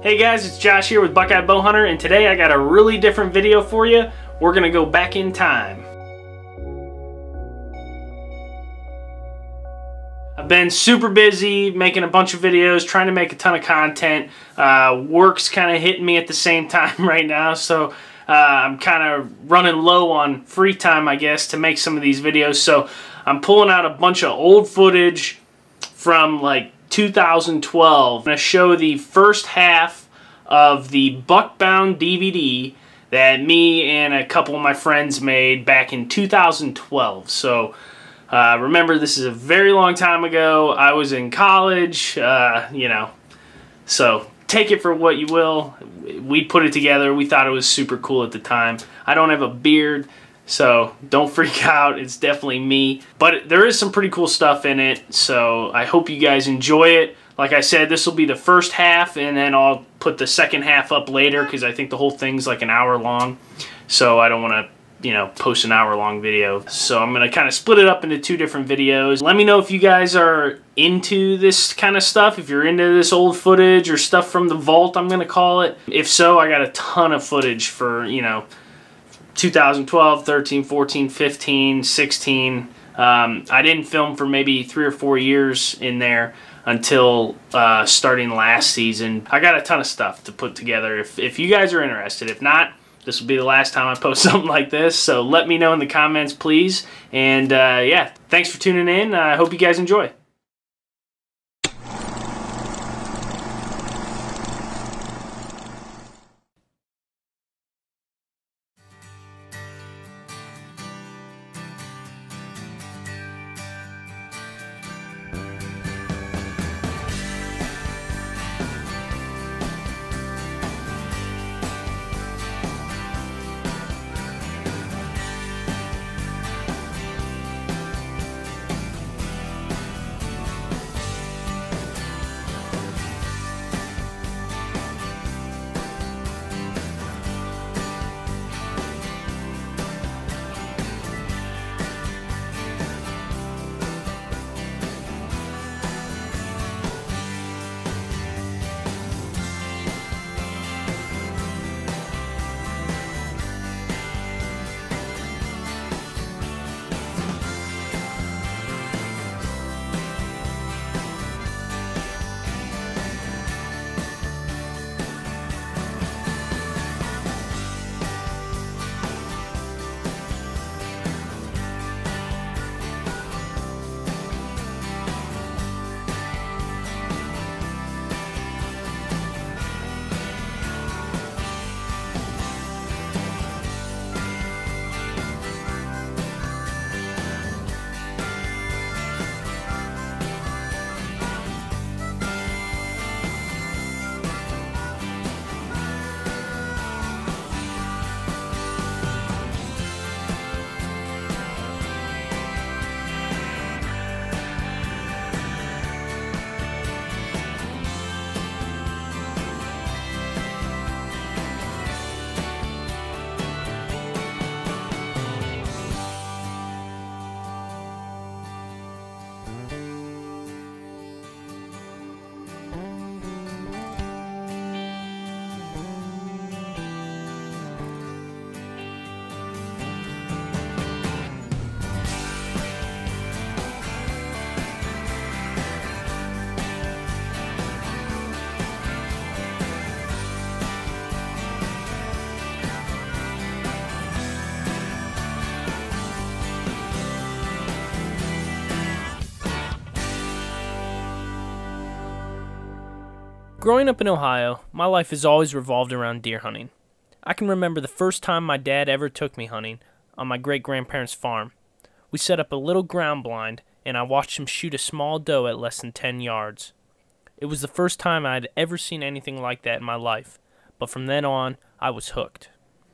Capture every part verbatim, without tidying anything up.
Hey guys, it's Josh here with Buckeye Bowhunter, and today I got a really different video for you. We're gonna go back in time. I've been super busy making a bunch of videos, trying to make a ton of content. Uh, work's kind of hitting me at the same time right now, so uh, I'm kind of running low on free time, I guess, to make some of these videos. So I'm pulling out a bunch of old footage from like two thousand twelve. I'm going to show the first half of the Buckbound D V D that me and a couple of my friends made back in two thousand twelve. So uh, remember, this is a very long time ago. I was in college, uh, you know, so take it for what you will. We put it together. We thought it was super cool at the time. I don't have a beard, so don't freak out. It's definitely me. But there is some pretty cool stuff in it, so I hope you guys enjoy it. Like I said, this will be the first half, and then I'll put the second half up later because I think the whole thing's like an hour long. So I don't want to, you know, post an hour long video. So I'm going to kind of split it up into two different videos. Let me know if you guys are into this kind of stuff, if you're into this old footage or stuff from the vault, I'm going to call it. If so, I got a ton of footage for, you know, two thousand twelve, thirteen, fourteen, fifteen, sixteen. Um, I didn't film for maybe three or four years in there until uh, starting last season. I got a ton of stuff to put together if, if you guys are interested. If not, this will be the last time I post something like this. So let me know in the comments, please. And uh, yeah, thanks for tuning in. I hope you guys enjoy. Growing up in Ohio, my life has always revolved around deer hunting. I can remember the first time my dad ever took me hunting on my great-grandparents' farm. We set up a little ground blind, and I watched him shoot a small doe at less than ten yards. It was the first time I had ever seen anything like that in my life, but from then on, I was hooked.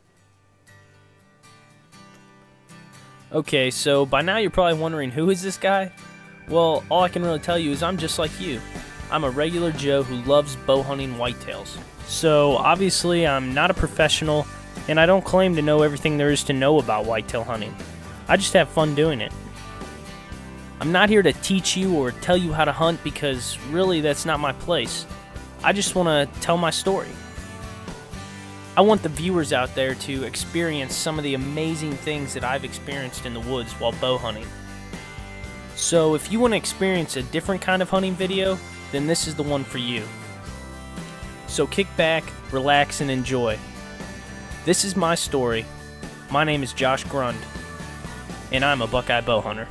Okay, so by now you're probably wondering, who is this guy? Well, all I can really tell you is I'm just like you. I'm a regular Joe who loves bow hunting whitetails. So obviously I'm not a professional, and I don't claim to know everything there is to know about whitetail hunting. I just have fun doing it. I'm not here to teach you or tell you how to hunt because really that's not my place. I just want to tell my story. I want the viewers out there to experience some of the amazing things that I've experienced in the woods while bow hunting. So if you want to experience a different kind of hunting video, then this is the one for you. So kick back, relax, and enjoy. This is my story. My name is Josh Grund, and I'm a Buckeye bow hunter.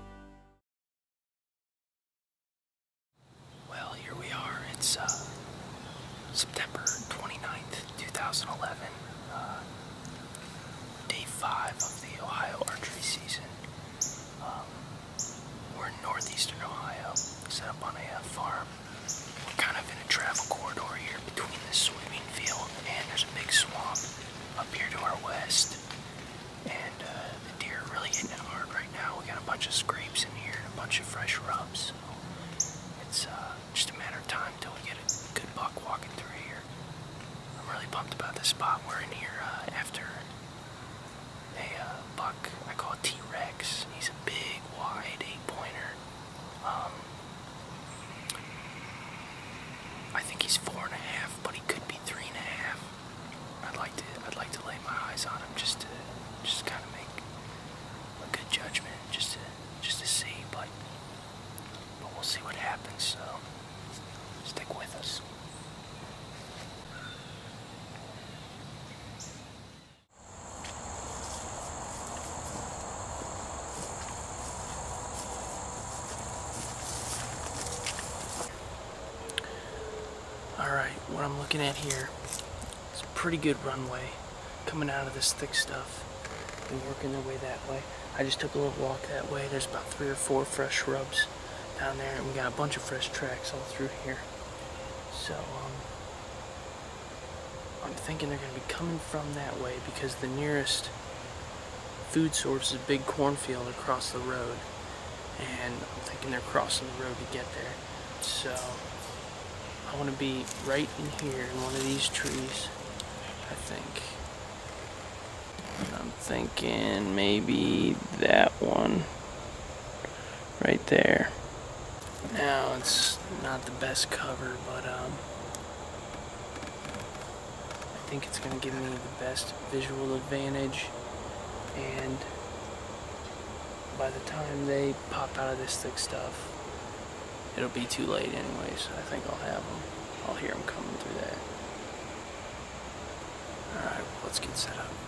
Well, here we are. It's uh, September twenty-ninth, two thousand eleven. Uh, day five of the Ohio archery season. Um, we're in northeastern Ohio, set up on a uh, farm. We're kind of in a travel corridor here between this soybean field and there's a big swamp up here to our west. And uh, the deer are really hitting it hard right now. We got a bunch of scrapes in here and a bunch of fresh rubs. So it's uh, just a matter of time till we get a good buck walking through here. I'm really pumped about this spot. We're in here uh, after a uh, buck I call a T-Rex. He's a big, wide eight-pointer. Um, I think he's four and a half, but he could be three and a half. I'd like to, I'd like to lay my eyes on him just to, just kind of make a good judgment, just to, just to see. But, but we'll see what happens. So stick with us. Alright, what I'm looking at here is a pretty good runway coming out of this thick stuff and working their way that way. I just took a little walk that way. There's about three or four fresh shrubs down there, and we got a bunch of fresh tracks all through here. So, um, I'm thinking they're going to be coming from that way because the nearest food source is a big cornfield across the road, and I'm thinking they're crossing the road to get there. So I want to be right in here in one of these trees, I think. And I'm thinking maybe that one right there. Now, it's not the best cover, but um, I think it's going to give me the best visual advantage. And by the time they pop out of this thick stuff, it'll be too late anyway, so I think I'll have them. I'll hear them coming through that. Alright, let's get set up.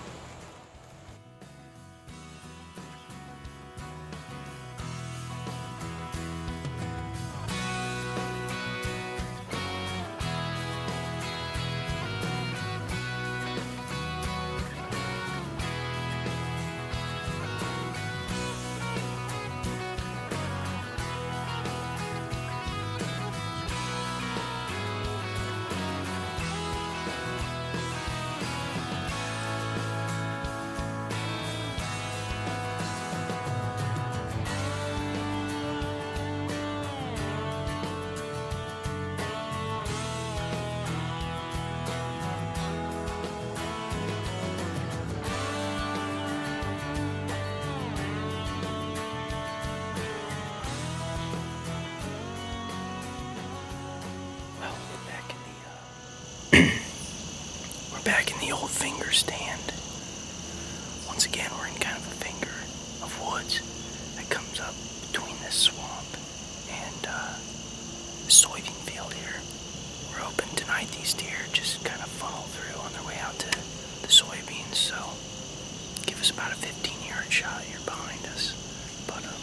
Back in the old finger stand. Once again, we're in kind of a finger of woods that comes up between this swamp and uh, the soybean field here. We're hoping tonight these deer just kind of funnel through on their way out to the soybeans, so give us about a fifteen yard shot here behind us. But um,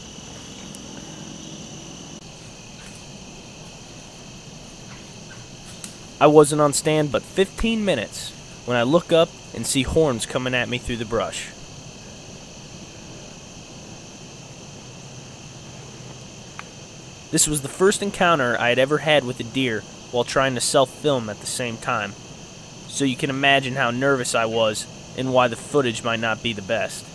I wasn't on stand but fifteen minutes when I look up and see horns coming at me through the brush. This was the first encounter I had ever had with a deer while trying to self-film at the same time, so you can imagine how nervous I was and why the footage might not be the best.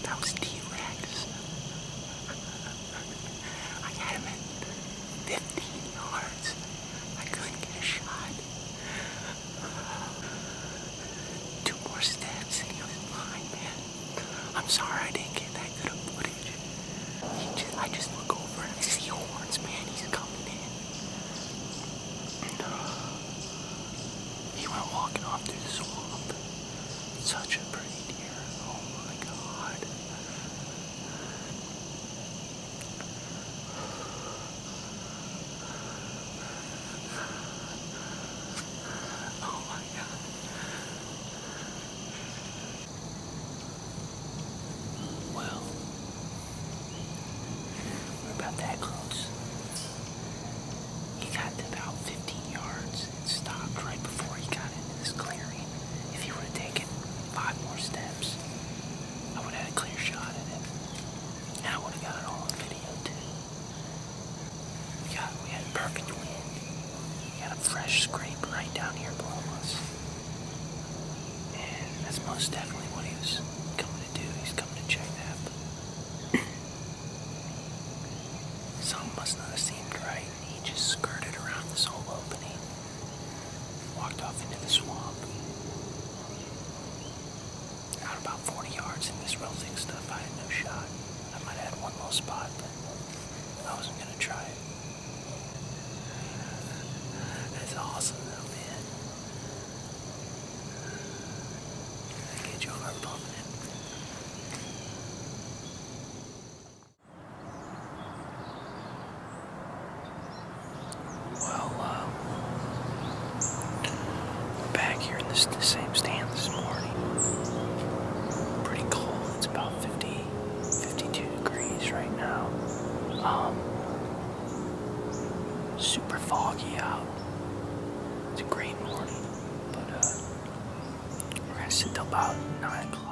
That was T-Rex. I had him at fifteen yards. I couldn't get a shot. Two more steps and he was mine, man. I'm sorry I didn't get that good of footage. He just, I just look over and I see horns, man. He's coming in. He went walking off through the swamp. Such a pretty deer. Oh my God. Oh my God. Well, we're about that close. He got to about fifteen yards and stopped right before he got into this clearing. If he would have taken five more steps, I would have had a clear shot at him. And I would have got it all on video too. We got, we had perfect wind. We got a fresh scrape right down here below us. And that's most definitely what he was coming to do. He's coming to check that. Something must not have seemed right. He just skirted around this whole opening. Walked off into the swamp. Out about forty yards in this real thick stuff, I had no shot. I might have had one little spot, but I wasn't gonna try it. That's awesome though, man. I get your heart pumping. Well, uh, we're back here in this the same stand this morning. Pretty cold. It's about fifty, fifty-two degrees right now. Um, super foggy out. It's a great morning, but uh, we're gonna sit till about nine o'clock.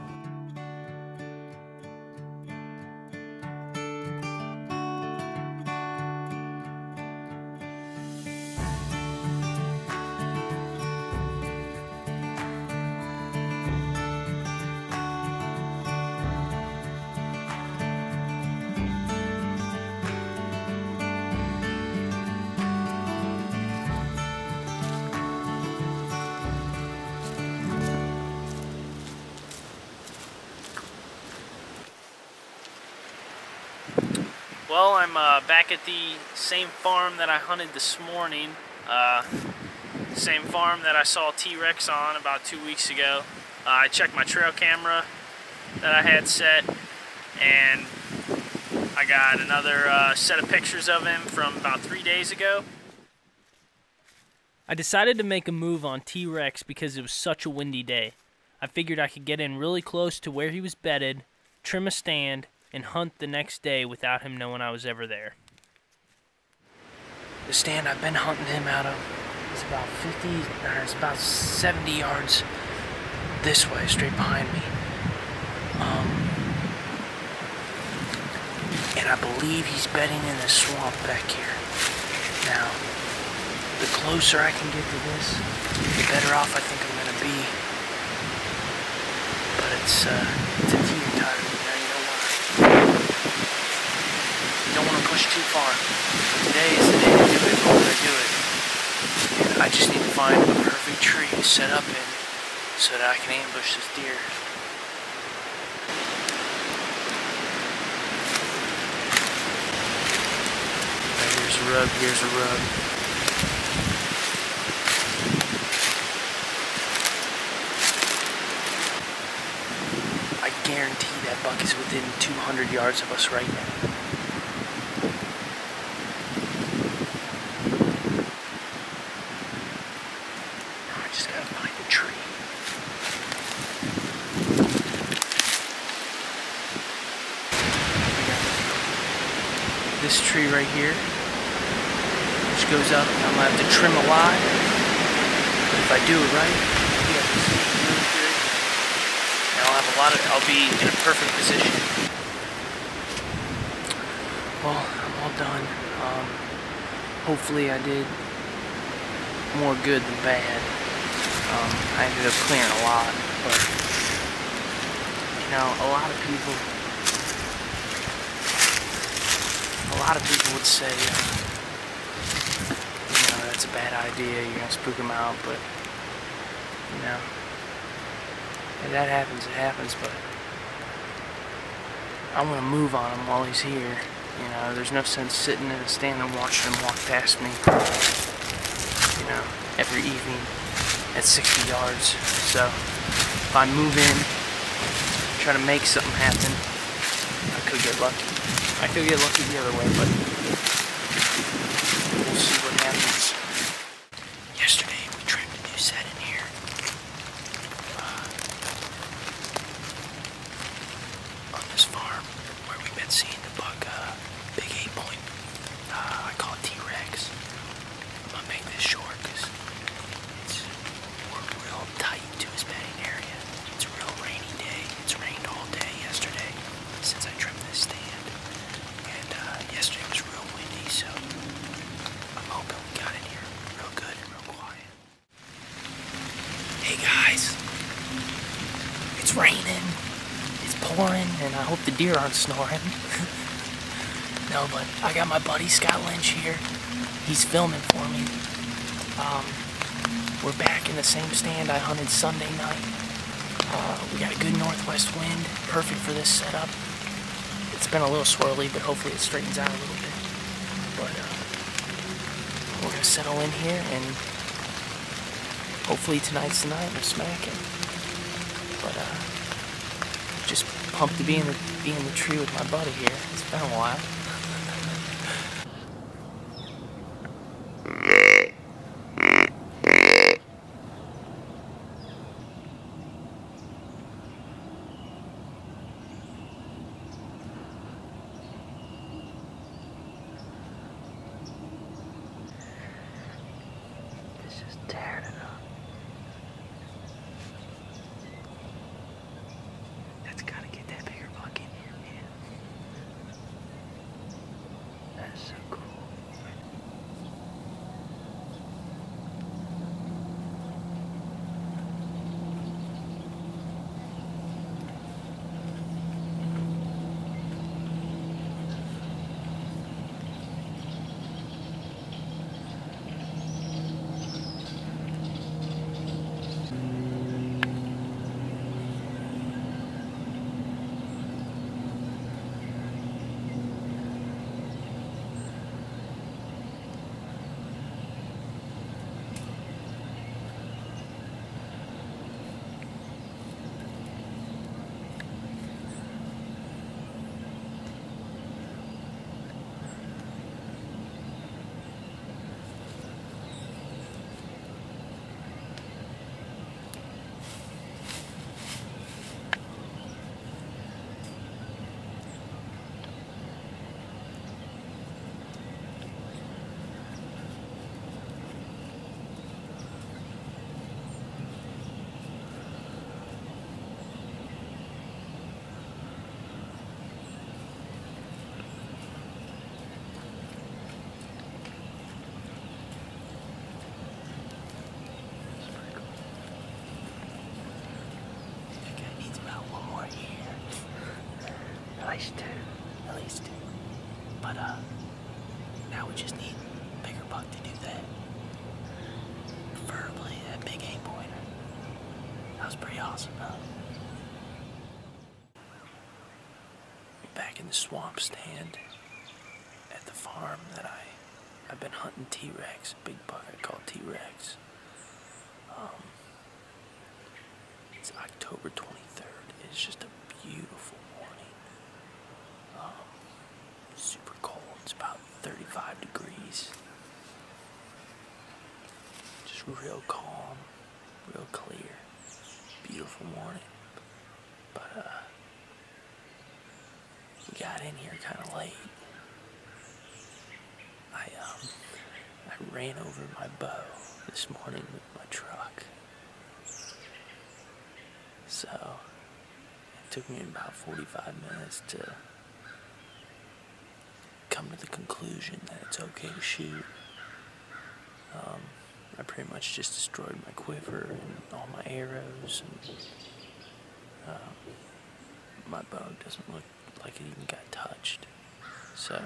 Well, I'm uh, back at the same farm that I hunted this morning. Uh, same farm that I saw T-Rex on about two weeks ago. Uh, I checked my trail camera that I had set, and I got another uh, set of pictures of him from about three days ago. I decided to make a move on T-Rex because it was such a windy day. I figured I could get in really close to where he was bedded, trim a stand, and hunt the next day without him knowing I was ever there. The stand I've been hunting him out of is about fifty, or it's about seventy yards this way, straight behind me. Um, and I believe he's bedding in the swamp back here. Now, the closer I can get to this, the better off I think I'm gonna be. But it's, uh, it's a teeter totter. You don't want to push too far. Today is the day to do it when I do it. And I just need to find a perfect tree to set up in so that I can ambush this deer. Right, here's a rub, here's a rub. I guarantee that buck is within two hundred yards of us right now. This tree right here, which goes up, and I'm gonna have to trim a lot. But if I do it right, I'll be able to see really good, and I'll have a lot of. I'll be in a perfect position. Well, I'm all done. Um, hopefully, I did more good than bad. Um, I ended up clearing a lot, but Now, a lot of people, a lot of people would say, uh, you know, that's a bad idea, you're gonna spook him out, but, you know, if that happens, it happens, but I'm gonna move on him while he's here. You know, there's no sense sitting in a stand and watching him walk past me, you know, every evening at sixty yards. So, if I move in, try to make something happen, I could get lucky. I could get lucky the other way, but we'll see what happens. Yesterday, we trimmed a new set in here. Uh, on this farm, where we've been seeing the buck, uh, big eight point. Uh, I call it T-Rex. I'm gonna make this short, because it's, we're real tight to his bedding area. It's a real rainy day. It's rained all day yesterday since I trimmed this stand. And uh, yesterday was real windy, so I'm hoping we got in here real good and real quiet. Hey guys, it's raining, it's pouring, and I hope the deer aren't snoring. No, but I got my buddy Scott Lynch here. He's filming for me. Um, we're back in the same stand I hunted Sunday night. Uh, we got a good northwest wind, perfect for this setup. It's been a little swirly, but hopefully it straightens out a little bit. But uh, we're gonna settle in here, and hopefully tonight's the night we're smacking. But uh, just pumped to be in the be in the tree with my buddy here. It's been a while. Tearing it up. That's gotta get that bigger buck in here, man. That's so cool. At least two. At least two. But, uh, now we just need a bigger buck to do that. Preferably that big eight pointer. That was pretty awesome, huh? Back in the swamp stand at the farm that I, I've been hunting T-Rex, a big buck I call T-Rex. Um, it's October twenty-third. It's just a beautiful morning. Um, super cold. It's about thirty-five degrees. Just real calm, real clear. Beautiful morning. But uh, we got in here kind of late. I um, I ran over my bow this morning with my truck. So it took me about forty-five minutes to come to the conclusion that it's okay to shoot. Um, I pretty much just destroyed my quiver and all my arrows, and um, my bow doesn't look like it even got touched. So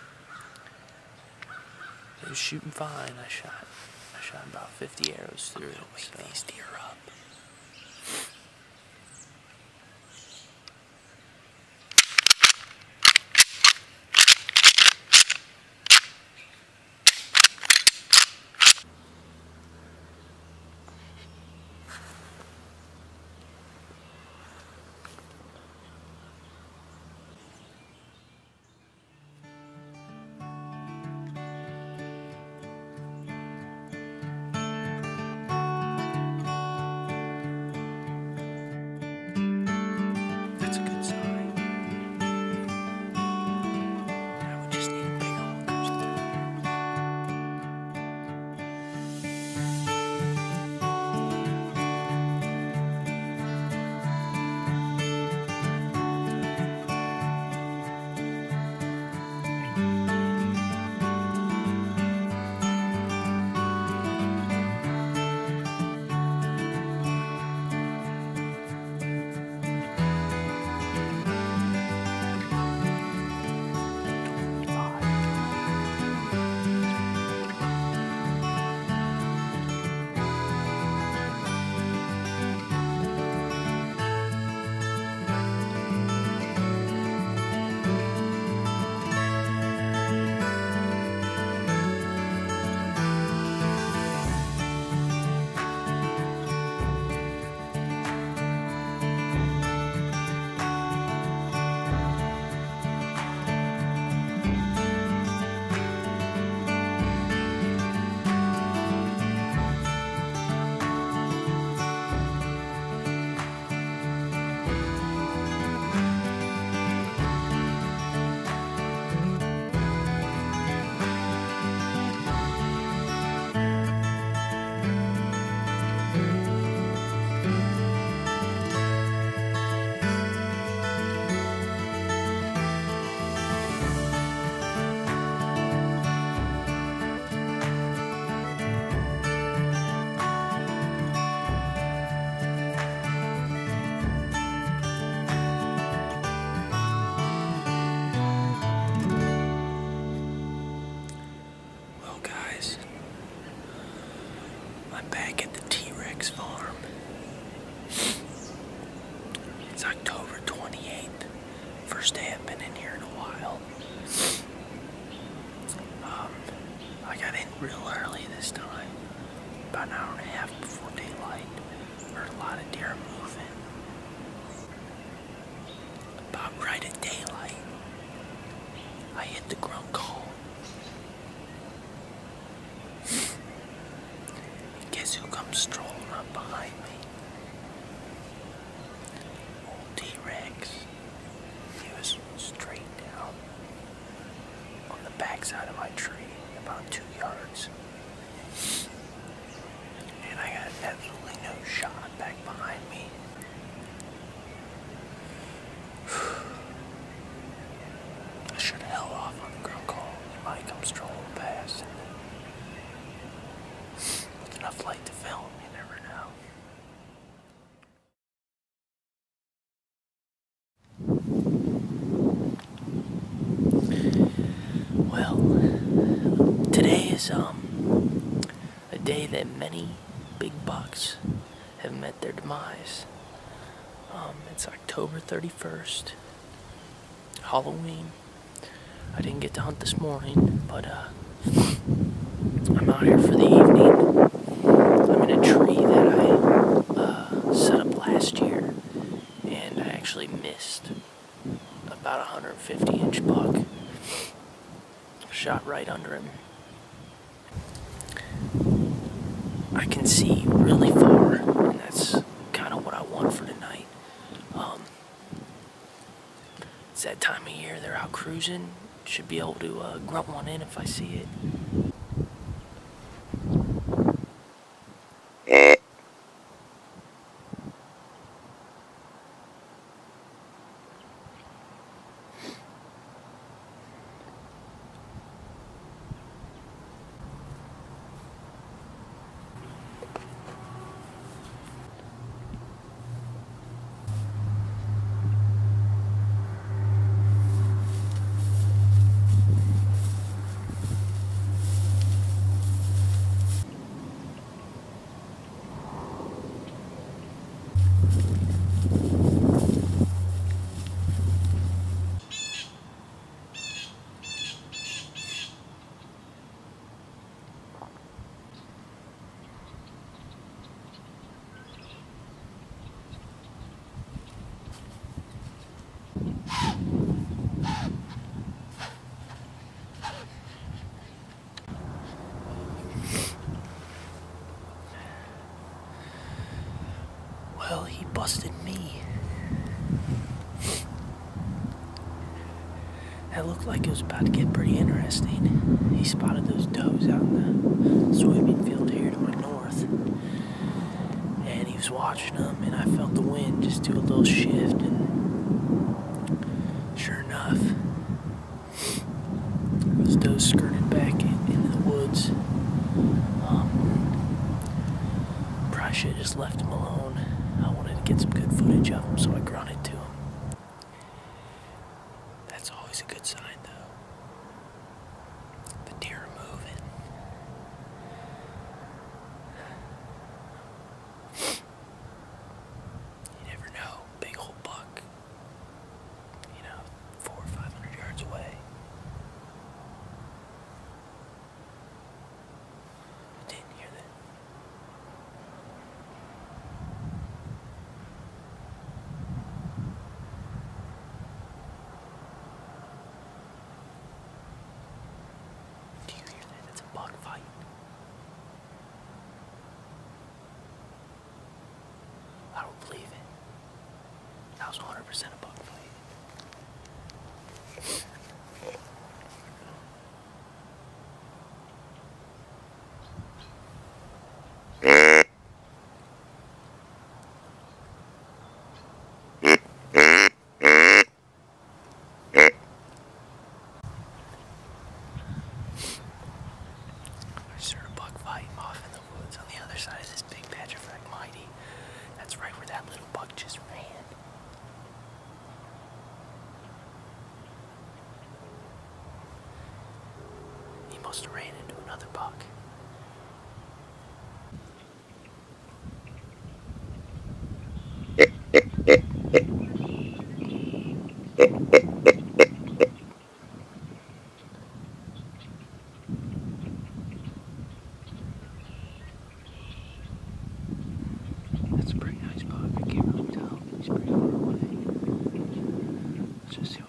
it was shooting fine. I shot I shot about fifty arrows through it. Wake so. These deer up. Back at the T-Rex farm. It's October twenty-eighth. First day I've been in here in a while. Um, I got in real early this time. About an hour and a half before daylight. Heard a lot of deer moving. About right at daylight, I hit the grunt call. Guess who comes strolling up behind me? Old T-Rex. He was straight down on the backside of my tree, about two yards. And I got absolutely no shot back behind me. I should have held off on the grunt call. He might come strolling past. Enough light to film, you never know. Well, today is um a day that many big bucks have met their demise. Um, it's October thirty-first, Halloween. I didn't get to hunt this morning, but uh, I'm out here for the evening. I'm in a tree that I uh, set up last year, and I actually missed about a one hundred fifty inch buck. Shot right under him. I can see really far, and that's kind of what I want for tonight. Um, it's that time of year, they're out cruising. Should be able to uh, grunt one in if I see it. busted me. That looked like it was about to get pretty interesting. He spotted those does out in the soybean field here to my north. And he was watching them, and I felt the wind just do a little shift, and sure enough, those does skirted back in, into the woods. Um, probably should have just left him alone. I wanted to get some good footage of him, so I grunted to him. That's always a good sign, though. The deer are moving. You never know. Big old buck, you know, four or five hundred yards away. Didn't hear that. Do you hear that? It's a buck fight. I don't believe it. That was one hundred percent a buck fight. I just heard a buck fight off in the woods on the other side of this big patch of Phragmites. That's right where that little buck just ran. He must have ran into another buck. That's a pretty nice buck. I can't really tell. He's pretty far away. Let's just see what